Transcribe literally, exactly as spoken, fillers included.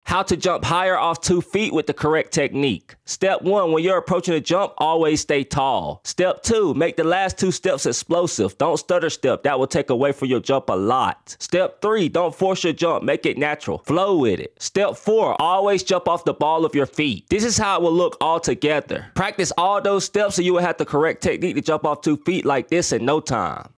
How to jump higher off two feet with the correct technique. Step one, when you're approaching a jump, always stay tall. Step two, make the last two steps explosive. Don't stutter step, that will take away from your jump a lot. Step three, don't force your jump, make it natural. Flow with it. Step four, always jump off the ball of your feet. This is how it will look all together. Practice all those steps so you will have the correct technique to jump off two feet like this in no time.